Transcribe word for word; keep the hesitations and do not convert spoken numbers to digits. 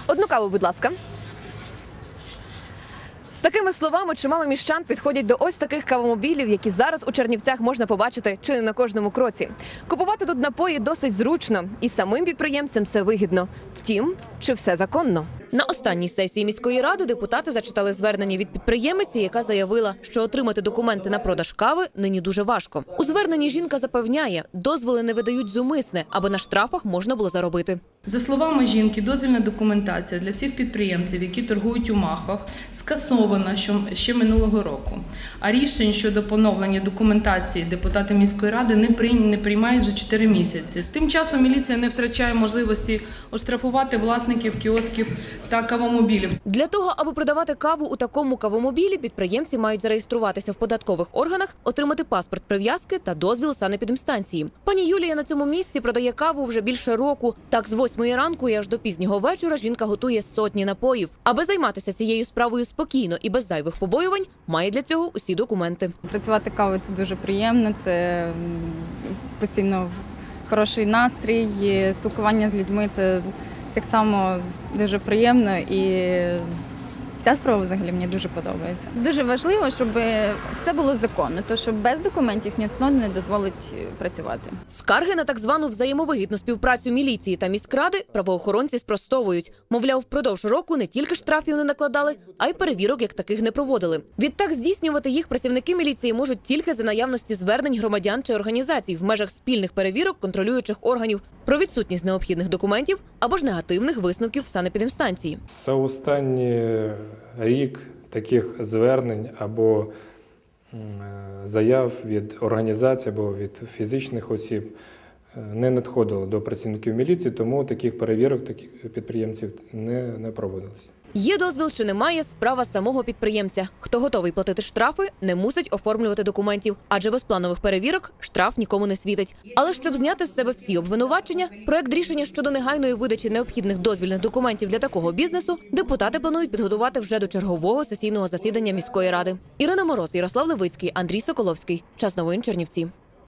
Одну каву, будь ласка. З такими словами чимало міщан підходять до ось таких кавомобілів, які зараз у Чернівцях можна побачити чи не на кожному кроці. Купувати тут напої досить зручно, і самим підприємцям це вигідно. Втім, чи все законно? На останній сесії міської ради депутати зачитали звернення від підприємиці, яка заявила, що отримати документи на продаж кави нині дуже важко. У зверненні жінка запевняє, дозволи не видають зумисне, аби на штрафах можна було заробити. За словами жінки, дозвільна документація для всіх підприємців, які торгують у Махвах, скасована ще минулого року. А рішень щодо поновлення документації депутати міської ради не приймають вже чотири місяці. Тим часом міліція не втрачає можливості оштрафувати власників кіосків та кавомобілів. Для того, аби продавати каву у такому кавомобілі, підприємці мають зареєструватися в податкових органах, отримати паспорт прив'язки та дозвіл санепідемстанції. Пані Юлія на цьому місці продає каву вже більше року. Так, з восьмої ранку і аж до пізнього вечора жінка готує сотні напоїв. Аби займатися цією справою спокійно і без зайвих побоювань, має для цього усі документи. Працювати кавою – це дуже приємно, це постійно хороший настрій, спілкування з людьми – це так само дуже приємно, і ця справа взагалі мені дуже подобається. Дуже важливо, щоб все було законно, тому що без документів ніхто не дозволить працювати. Скарги на так звану взаємовигідну співпрацю міліції та міськради правоохоронці спростовують. Мовляв, впродовж року не тільки штрафів не накладали, а й перевірок як таких не проводили. Відтак здійснювати їх працівники міліції можуть тільки за наявності звернень громадян чи організацій в межах спільних перевірок контролюючих органів про відсутність необхідних документів або ж негативних висновків санепідемстанції. За останній рік таких звернень або заяв від організацій або від фізичних осіб не надходило до працівників міліції, тому таких перевірок таких підприємців не, не проводилось. Є дозвіл чи немає – справа самого підприємця. Хто готовий платити штрафи, не мусить оформлювати документів, адже без планових перевірок штраф нікому не світить. Але щоб зняти з себе всі обвинувачення, проект рішення щодо негайної видачі необхідних дозвільних документів для такого бізнесу депутати планують підготувати вже до чергового сесійного засідання міської ради. Ірина Мороз, Ярослав Левицький, Андрій Соколовський. Час новин, Чернівці.